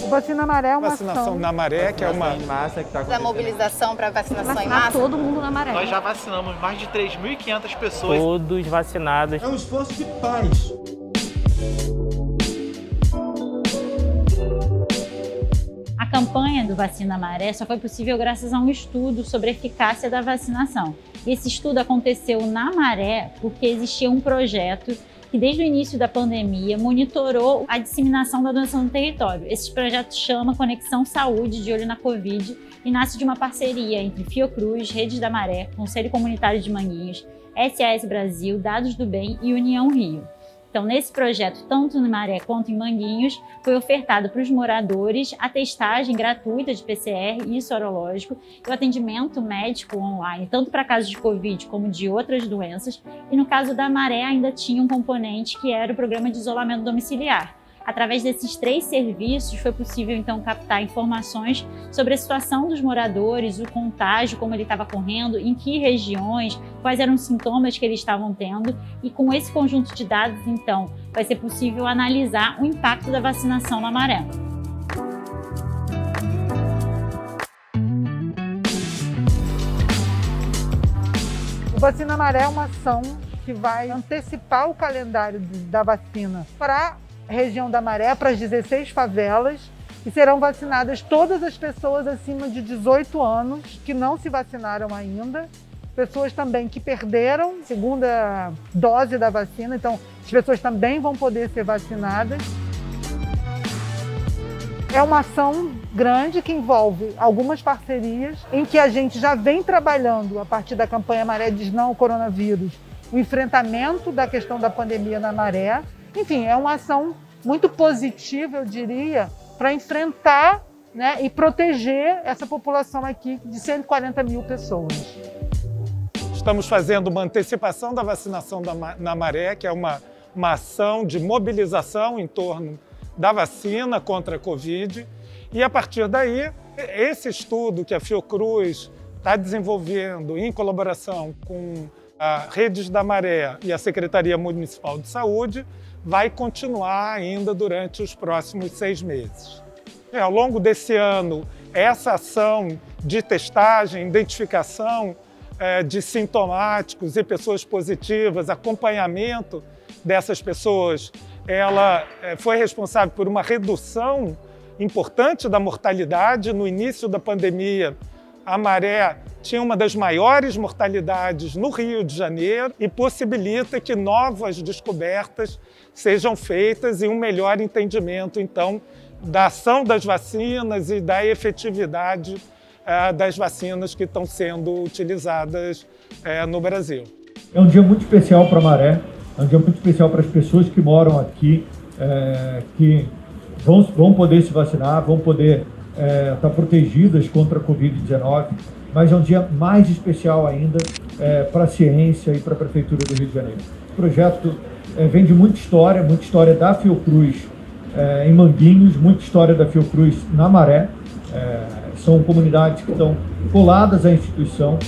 Vacina Maré é uma vacinação ação na Maré, que é uma massa que está da mobilização para vacinação em massa. Todo mundo na Maré. Nós já vacinamos mais de 3.500 pessoas. Todos vacinados. É um esforço de paz. A campanha do Vacina Maré só foi possível graças a um estudo sobre a eficácia da vacinação. Esse estudo aconteceu na Maré porque existia um projeto que desde o início da pandemia monitorou a disseminação da doença no território. Esse projeto chama Conexão Saúde de Olho na Covid e nasce de uma parceria entre Fiocruz, Redes da Maré, Conselho Comunitário de Manguinhos, SAS Brasil, Dados do Bem e União Rio. Então, nesse projeto, tanto no Maré quanto em Manguinhos, foi ofertado para os moradores a testagem gratuita de PCR e sorológico e o atendimento médico online, tanto para casos de Covid como de outras doenças. E no caso da Maré, ainda tinha um componente que era o programa de isolamento domiciliar. Através desses 3 serviços, foi possível, então, captar informações sobre a situação dos moradores, o contágio, como ele estava correndo, em que regiões, quais eram os sintomas que eles estavam tendo. E com esse conjunto de dados, então, vai ser possível analisar o impacto da vacinação na Maré. O Vacina Maré é uma ação que vai antecipar o calendário da vacina para a região da Maré, para as 16 favelas, e serão vacinadas todas as pessoas acima de 18 anos que não se vacinaram ainda, pessoas também que perderam a segunda dose da vacina, então as pessoas também vão poder ser vacinadas. É uma ação grande que envolve algumas parcerias em que a gente já vem trabalhando a partir da campanha Maré Diz Não ao Coronavírus, o enfrentamento da questão da pandemia na Maré. Enfim, é uma ação muito positiva, eu diria, para enfrentar, né, e proteger essa população aqui de 140 mil pessoas. Estamos fazendo uma antecipação da vacinação na Maré, que é uma ação de mobilização em torno da vacina contra a Covid. E, a partir daí, esse estudo que a Fiocruz está desenvolvendo em colaboração com a Redes da Maré e a Secretaria Municipal de Saúde vai continuar ainda durante os próximos 6 meses. Ao longo desse ano, essa ação de testagem, identificação de sintomáticos e pessoas positivas, acompanhamento dessas pessoas, ela foi responsável por uma redução importante da mortalidade. No início da pandemia, a Maré tinha uma das maiores mortalidades no Rio de Janeiro e possibilita que novas descobertas sejam feitas e um melhor entendimento, então, da ação das vacinas e da efetividade das vacinas que estão sendo utilizadas no Brasil. É um dia muito especial para a Maré, é um dia muito especial para as pessoas que moram aqui, que vão poder se vacinar, vão poder estar protegidas contra a Covid-19, mas é um dia mais especial ainda para a ciência e para a Prefeitura do Rio de Janeiro. O projeto vem de muita história da Fiocruz em Manguinhos, muita história da Fiocruz na Maré. São comunidades que estão coladas à instituição.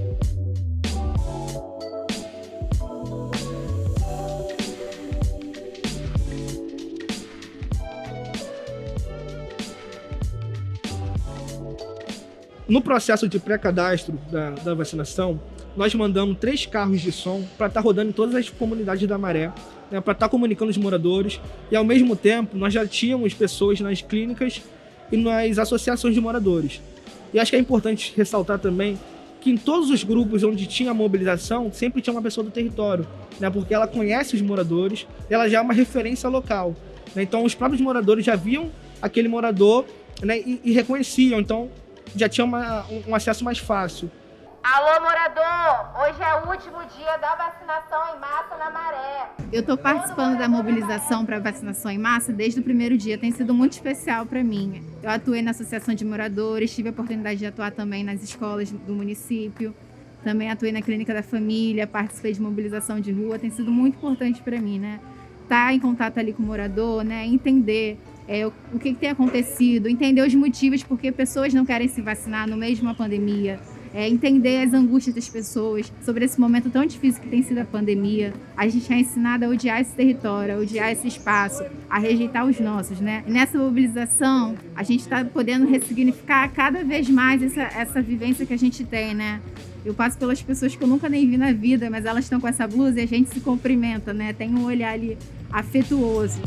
No processo de pré-cadastro da vacinação, nós mandamos 3 carros de som para estar rodando em todas as comunidades da Maré, né, para estar comunicando os moradores, e ao mesmo tempo nós já tínhamos pessoas nas clínicas e nas associações de moradores. E acho que é importante ressaltar também que em todos os grupos onde tinha mobilização, sempre tinha uma pessoa do território, né, porque ela conhece os moradores, ela já é uma referência local, né, então os próprios moradores já viam aquele morador, né, e reconheciam, então já tinha um acesso mais fácil. Alô, morador! Hoje é o último dia da vacinação em massa na Maré. Eu estou participando da mobilização para vacinação em massa desde o primeiro dia. Tem sido muito especial para mim. Eu atuei na Associação de Moradores, tive a oportunidade de atuar também nas escolas do município. Também atuei na Clínica da Família, participei de mobilização de rua. Tem sido muito importante para mim, né? Estar em contato ali com o morador, né? Entender o que tem acontecido, entender os motivos porque pessoas não querem se vacinar no meio de uma pandemia. entender as angústias das pessoas sobre esse momento tão difícil que tem sido a pandemia. A gente é ensinado a odiar esse território, a odiar esse espaço, a rejeitar os nossos, né? E nessa mobilização, a gente está podendo ressignificar cada vez mais essa vivência que a gente tem, né? Eu passo pelas pessoas que eu nunca nem vi na vida, mas elas estão com essa blusa e a gente se cumprimenta, né? Tem um olhar ali afetuoso.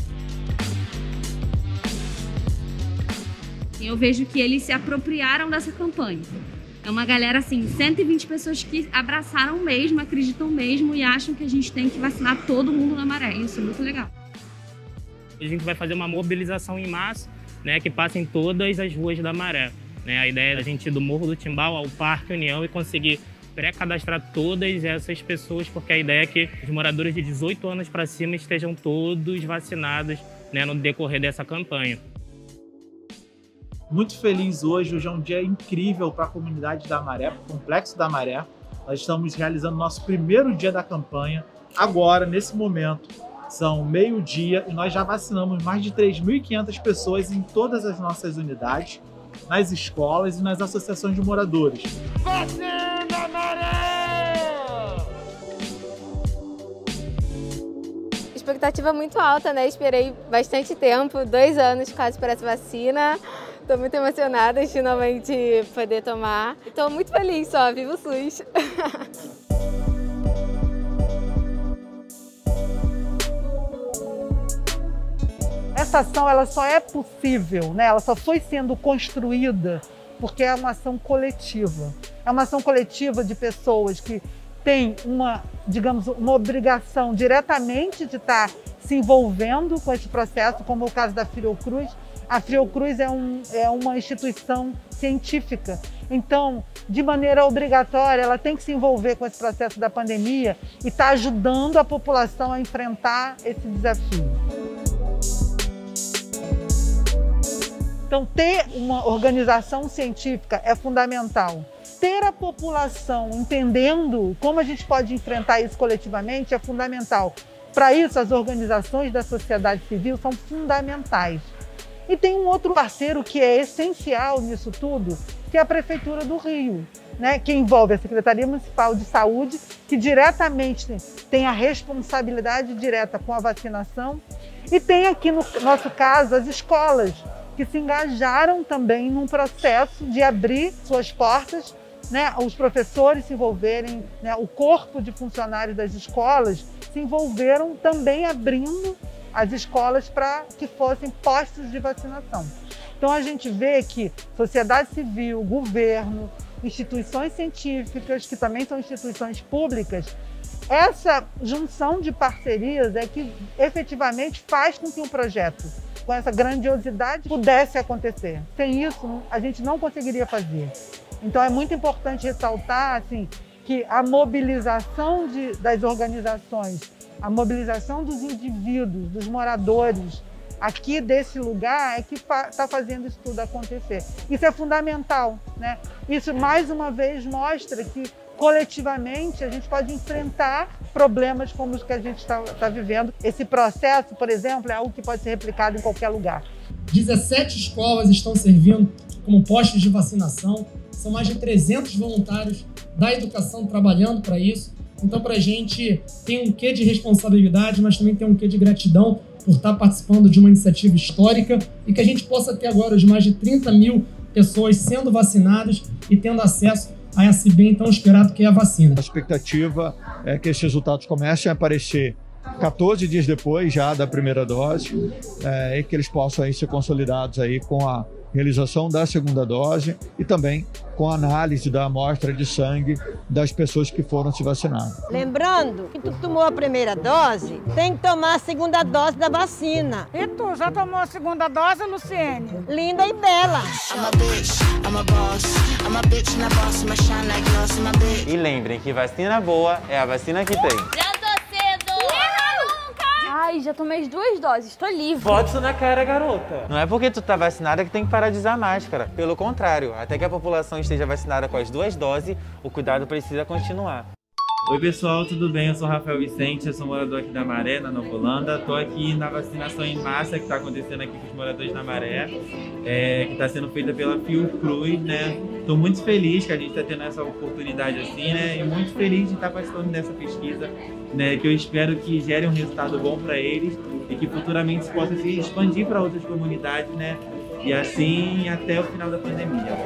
Eu vejo que eles se apropriaram dessa campanha. É uma galera, assim, 120 pessoas que abraçaram mesmo, acreditam mesmo e acham que a gente tem que vacinar todo mundo na Maré. Isso é muito legal. A gente vai fazer uma mobilização em massa, né, que passa em todas as ruas da Maré. Né? A ideia é a gente ir do Morro do Timbal ao Parque União e conseguir pré-cadastrar todas essas pessoas, porque a ideia é que os moradores de 18 anos para cima estejam todos vacinados, né, no decorrer dessa campanha. Muito feliz hoje é um dia incrível para a comunidade da Maré, para o Complexo da Maré. Nós estamos realizando nosso primeiro dia da campanha. Agora, nesse momento, são meio-dia e nós já vacinamos mais de 3.500 pessoas em todas as nossas unidades, nas escolas e nas associações de moradores. Vacina Maré! Expectativa muito alta, né? Esperei bastante tempo, 2 anos quase para essa vacina. Estou muito emocionada de finalmente poder tomar. Estou muito feliz só, viva o SUS! Essa ação ela só é possível, né? Ela só foi sendo construída porque é uma ação coletiva. É uma ação coletiva de pessoas que têm uma obrigação diretamente de estar se envolvendo com esse processo, como é o caso da Fiocruz. A Fiocruz é uma instituição científica, então, de maneira obrigatória, ela tem que se envolver com esse processo da pandemia e está ajudando a população a enfrentar esse desafio. Então, ter uma organização científica é fundamental. Ter a população entendendo como a gente pode enfrentar isso coletivamente é fundamental. Para isso, as organizações da sociedade civil são fundamentais. E tem um outro parceiro que é essencial nisso tudo, que é a Prefeitura do Rio, né? Que envolve a Secretaria Municipal de Saúde, que diretamente tem a responsabilidade direta com a vacinação, e tem aqui, no nosso caso, as escolas, que se engajaram também num processo de abrir suas portas, né? Os professores se envolverem, né? O corpo de funcionários das escolas se envolveram também abrindo as escolas para que fossem postos de vacinação. Então a gente vê que sociedade civil, governo, instituições científicas, que também são instituições públicas, essa junção de parcerias é que efetivamente faz com que um projeto com essa grandiosidade pudesse acontecer. Sem isso, a gente não conseguiria fazer. Então é muito importante ressaltar assim, que a mobilização das organizações, a mobilização dos indivíduos, dos moradores aqui desse lugar é que está fazendo isso tudo acontecer. Isso é fundamental, né? Isso mais uma vez mostra que coletivamente a gente pode enfrentar problemas como os que a gente está vivendo. Esse processo, por exemplo, é algo que pode ser replicado em qualquer lugar. 17 escolas estão servindo como postos de vacinação, são mais de 300 voluntários da educação trabalhando para isso. Então, para a gente tem um quê de responsabilidade, mas também tem um quê de gratidão por estar participando de uma iniciativa histórica e que a gente possa ter agora os mais de 30 mil pessoas sendo vacinadas e tendo acesso a esse bem tão esperado que é a vacina. A expectativa é que esses resultados comecem a aparecer 14 dias depois já da primeira dose e que eles possam aí ser consolidados aí com a realização da segunda dose e também com a análise da amostra de sangue das pessoas que foram se vacinar. Lembrando que tu tomou a primeira dose, tem que tomar a segunda dose da vacina. E tu, já tomou a segunda dose, Luciene? Linda e bela. E lembrem que vacina boa é a vacina que tem. Ai, já tomei as 2 doses, tô livre. Bota isso na cara, garota. Não é porque tu tá vacinada que tem que parar de usar máscara. Pelo contrário, até que a população esteja vacinada com as 2 doses, o cuidado precisa continuar. Oi pessoal, tudo bem? Eu sou Rafael Vicente, eu sou morador aqui da Maré, na Nova Holanda. Estou aqui na vacinação em massa que está acontecendo aqui com os moradores da Maré, que está sendo feita pela Fiocruz, né? Estou muito feliz que a gente está tendo essa oportunidade assim, né? E muito feliz de estar participando dessa pesquisa, né? Que eu espero que gere um resultado bom para eles e que futuramente isso possa se expandir para outras comunidades, né? E assim até o final da pandemia.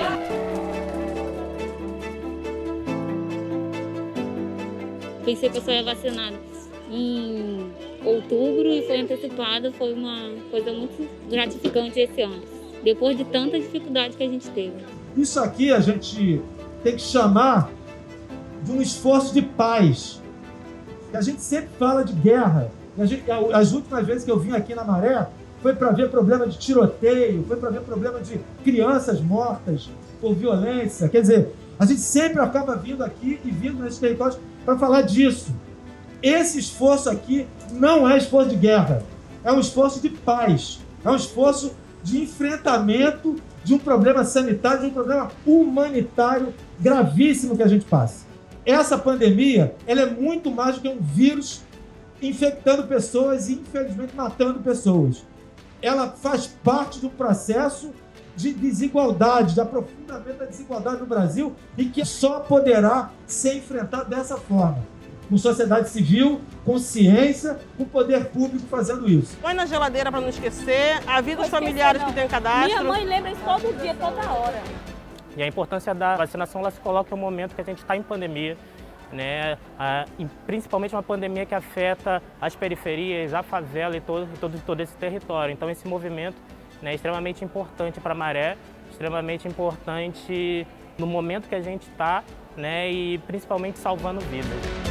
Pensei que eu só ia vacinar em outubro e foi antecipado, foi uma coisa muito gratificante esse ano, depois de tanta dificuldade que a gente teve. Isso aqui a gente tem que chamar de um esforço de paz. A gente sempre fala de guerra. As últimas vezes que eu vim aqui na Maré foi para ver problema de tiroteio, foi para ver problema de crianças mortas por violência. Quer dizer, a gente sempre acaba vindo aqui e vindo nesses territórios para falar disso. Esse esforço aqui não é esforço de guerra, é um esforço de paz, é um esforço de enfrentamento de um problema sanitário, de um problema humanitário gravíssimo que a gente passa. Essa pandemia, ela é muito mais do que um vírus infectando pessoas e, infelizmente, matando pessoas. Ela faz parte do processo de desigualdade, de aprofundamento da desigualdade no Brasil e que só poderá ser enfrentado dessa forma. Com sociedade civil, com ciência, com poder público fazendo isso. Põe na geladeira para não esquecer, avisa os familiares que tem cadastro. Minha mãe lembra isso todo dia, toda hora. E a importância da vacinação, ela se coloca no momento que a gente está em pandemia, né? E principalmente uma pandemia que afeta as periferias, a favela e todo esse território. Então esse movimento, né, é extremamente importante para a Maré, extremamente importante no momento que a gente está, né, e principalmente salvando vidas.